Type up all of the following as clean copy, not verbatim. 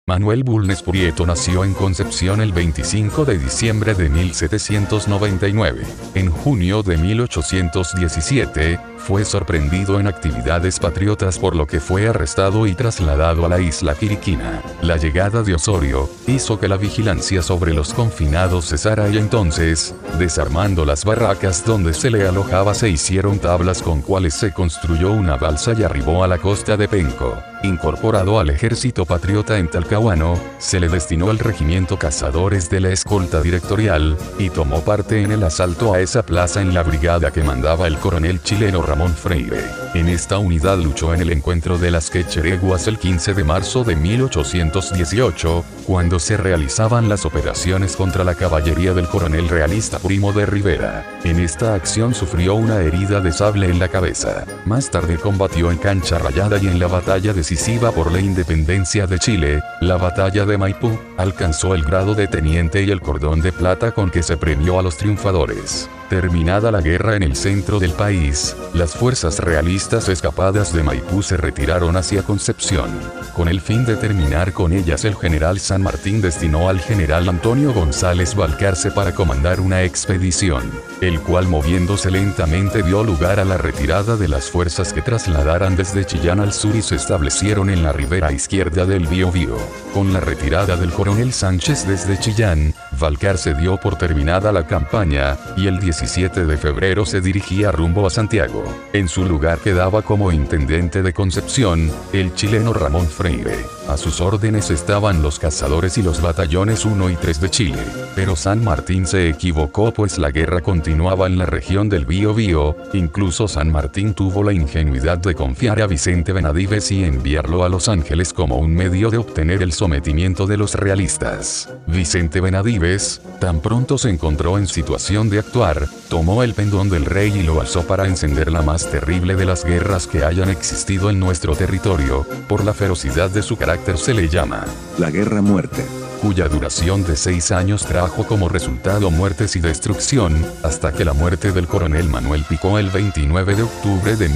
Manuel Bulnes Prieto nació en Concepción el 25 de diciembre de 1799. En junio de 1817, fue sorprendido en actividades patriotas por lo que fue arrestado y trasladado a la isla Quiriquina. La llegada de Osorio hizo que la vigilancia sobre los confinados cesara y entonces, desarmando las barracas donde se le alojaba, se hicieron tablas con cuales se construyó una balsa y arribó a la costa de Penco. Incorporado al ejército patriota en Talcahuano, se le destinó al regimiento Cazadores de la Escolta Directorial, y tomó parte en el asalto a esa plaza en la brigada que mandaba el coronel chileno Ramón Freire. En esta unidad luchó en el encuentro de las Quechereguas el 15 de marzo de 1818, cuando se realizaban las operaciones contra la caballería del coronel realista Primo de Rivera. En esta acción sufrió una herida de sable en la cabeza. Más tarde combatió en Cancha Rayada y en la batalla decisiva por la independencia de Chile, la batalla de Maipú, alcanzó el grado de teniente y el cordón de plata con que se premió a los triunfadores. Terminada la guerra en el centro del país, las fuerzas realistas escapadas de Maipú se retiraron hacia Concepción. Con el fin de terminar con ellas, el general San Martín destinó al general Antonio González Balcarce para comandar una expedición, el cual moviéndose lentamente dio lugar a la retirada de las fuerzas que trasladaran desde Chillán al sur y se establecieron en la ribera izquierda del Biobío. Con la retirada del coronel Sánchez desde Chillán, Balcarce dio por terminada la campaña, y el 17 de febrero se dirigía rumbo a Santiago. En su lugar quedaba como intendente de Concepción, el chileno Ramón Freire. A sus órdenes estaban los cazadores y los batallones 1 y 3 de Chile. Pero San Martín se equivocó, pues la guerra continuaba en la región del Biobío. Incluso San Martín tuvo la ingenuidad de confiar a Vicente Benavides y enviarlo a Los Ángeles como un medio de obtener el sometimiento de los realistas. Vicente Benavides, tan pronto se encontró en situación de actuar, tomó el pendón del rey y lo alzó para encender la más terrible de las guerras que hayan existido en nuestro territorio. Por la ferocidad de su carácter se le llama la Guerra Muerte, cuya duración de 6 años trajo como resultado muertes y destrucción, hasta que la muerte del coronel Manuel Picó el 29 de octubre de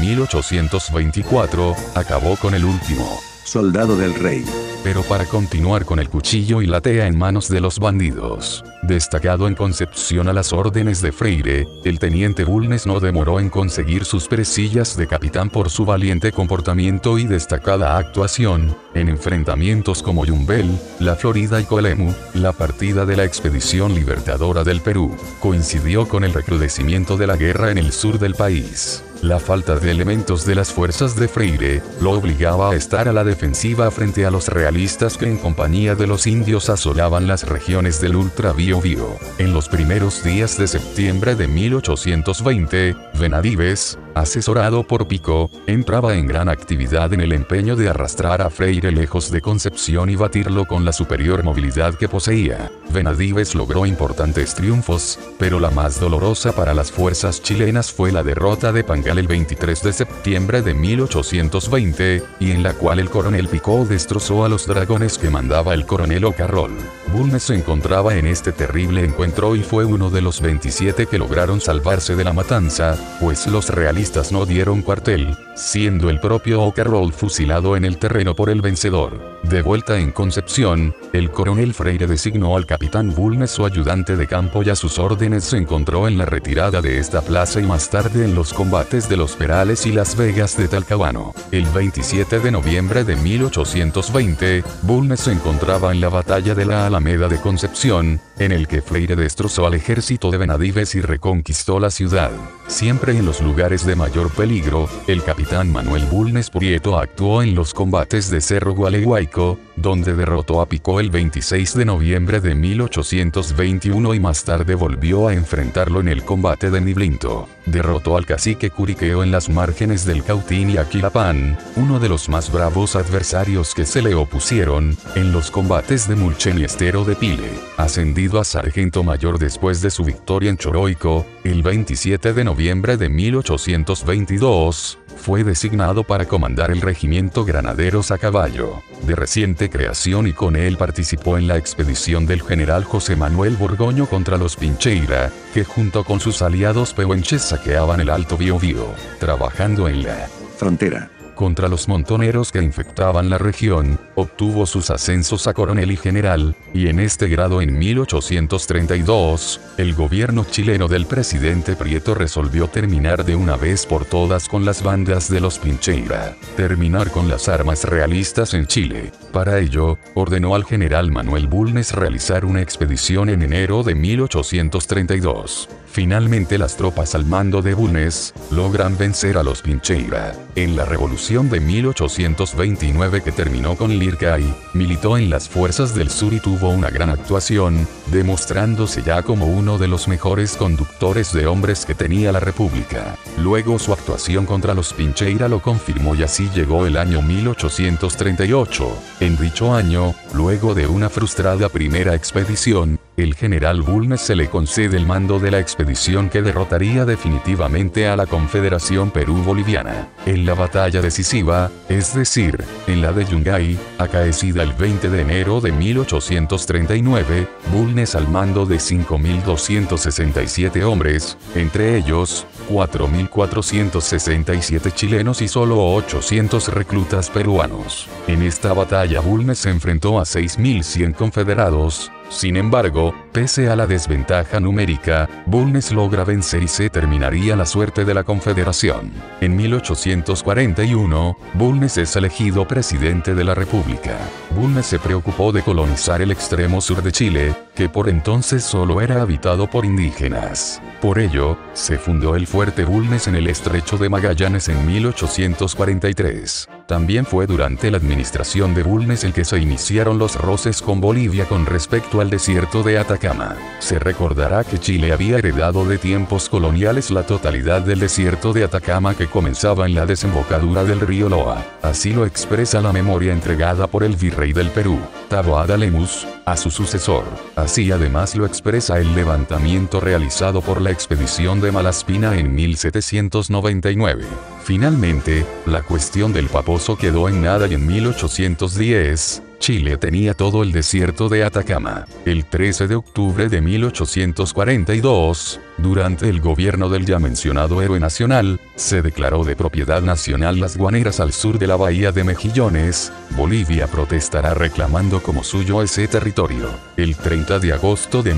1824, acabó con el último soldado del rey. Pero para continuar con el cuchillo y la tea en manos de los bandidos. Destacado en Concepción a las órdenes de Freire, el teniente Bulnes no demoró en conseguir sus presillas de capitán por su valiente comportamiento y destacada actuación, en enfrentamientos como Yumbel, La Florida y Colemu. La partida de la expedición libertadora del Perú coincidió con el recrudecimiento de la guerra en el sur del país. La falta de elementos de las fuerzas de Freire lo obligaba a estar a la defensiva frente a los realistas que en compañía de los indios asolaban las regiones del Ultra Biobío. En los primeros días de septiembre de 1820, Benavides, asesorado por Picó, entraba en gran actividad en el empeño de arrastrar a Freire lejos de Concepción y batirlo con la superior movilidad que poseía. Benavides logró importantes triunfos, pero la más dolorosa para las fuerzas chilenas fue la derrota de Pangal el 23 de septiembre de 1820, y en la cual el coronel Picó destrozó a los dragones que mandaba el coronel O'Carroll. Bulnes se encontraba en este terrible encuentro y fue uno de los 27 que lograron salvarse de la matanza, pues los realistas no dieron cuartel, siendo el propio O'Carroll fusilado en el terreno por el vencedor. De vuelta en Concepción, el coronel Freire designó al capitán Bulnes su ayudante de campo y a sus órdenes se encontró en la retirada de esta plaza y más tarde en los combates de Los Perales y Las Vegas de Talcahuano. El 27 de noviembre de 1820, Bulnes se encontraba en la batalla de la Alameda de Concepción, en el que Freire destrozó al ejército de Benavides y reconquistó la ciudad. Siempre en los lugares de mayor peligro, el capitán Manuel Bulnes Prieto actuó en los combates de Cerro Gualeguayco, donde derrotó a Picó el 26 de noviembre de 1821 y más tarde volvió a enfrentarlo en el combate de Niblinto. Derrotó al cacique Curiqueo en las márgenes del Cautín y Aquilapán, uno de los más bravos adversarios que se le opusieron, en los combates de Mulchen y Estero de Pile. Ascendido a sargento mayor después de su victoria en Choroico, el 27 de noviembre de 1822, fue designado para comandar el regimiento Granaderos a Caballo, de reciente creación, y con él participó en la expedición del general José Manuel Borgoño contra los Pincheira, que junto con sus aliados pehuenches saqueaban el Alto Biobío, trabajando en la frontera. contra los montoneros que infectaban la región, obtuvo sus ascensos a coronel y general, y en este grado en 1832, el gobierno chileno del presidente Prieto resolvió terminar de una vez por todas con las bandas de los Pincheira, terminar con las armas realistas en Chile. Para ello, ordenó al general Manuel Bulnes realizar una expedición en enero de 1832. Finalmente las tropas al mando de Bulnes logran vencer a los Pincheira. En la revolución de 1829 que terminó con Lircay, militó en las fuerzas del sur y tuvo una gran actuación, demostrándose ya como uno de los mejores conductores de hombres que tenía la República. Luego su actuación contra los Pincheira lo confirmó y así llegó el año 1838. En dicho año, luego de una frustrada primera expedición, el general Bulnes se le concede el mando de la expedición que derrotaría definitivamente a la Confederación Perú-Boliviana. En la batalla decisiva, es decir, en la de Yungay, acaecida el 20 de enero de 1839, Bulnes al mando de 5.267 hombres, entre ellos, 4.467 chilenos y solo 800 reclutas peruanos. En esta batalla Bulnes se enfrentó a 6.100 confederados. Sin embargo, pese a la desventaja numérica, Bulnes logra vencer y se terminaría la suerte de la Confederación. En 1841, Bulnes es elegido presidente de la República. Bulnes se preocupó de colonizar el extremo sur de Chile, que por entonces solo era habitado por indígenas. Por ello, se fundó el Fuerte Bulnes en el Estrecho de Magallanes en 1843. También fue durante la administración de Bulnes el que se iniciaron los roces con Bolivia con respecto al desierto de Atacama. Se recordará que Chile había heredado de tiempos coloniales la totalidad del desierto de Atacama que comenzaba en la desembocadura del río Loa. Así lo expresa la memoria entregada por el virrey del Perú, Taboada Lemus, a su sucesor. Así además lo expresa el levantamiento realizado por la expedición de Malaspina en 1799. Finalmente, la cuestión del Paposo quedó en nada y en 1810, Chile tenía todo el desierto de Atacama. El 13 de octubre de 1842, durante el gobierno del ya mencionado héroe nacional, se declaró de propiedad nacional las Guaneras al sur de la bahía de Mejillones. Bolivia protestará reclamando como suyo ese territorio. El 30 de agosto de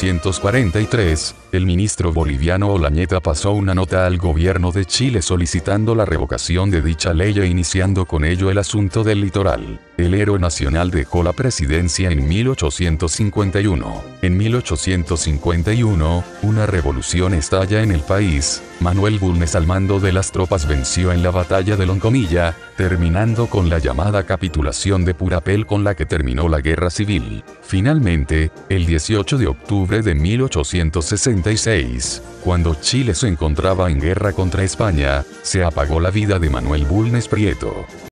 1843, el ministro boliviano Olañeta pasó una nota al gobierno de Chile solicitando la revocación de dicha ley e iniciando con ello el asunto del litoral. El héroe nacional dejó la presidencia en 1851. En 1851, una revolución estalla en el país. Manuel Bulnes al mando de las tropas venció en la batalla de Loncomilla, terminando con la llamada capitulación de Purapel con la que terminó la guerra civil. Finalmente, el 18 de octubre de 1866, cuando Chile se encontraba en guerra contra España, se apagó la vida de Manuel Bulnes Prieto.